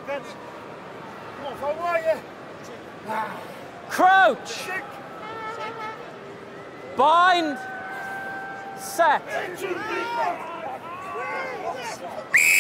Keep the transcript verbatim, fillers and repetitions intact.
seconds. Come on, follow right, yeah. Crouch. Six. Bind. Set. Eight, two, three, four.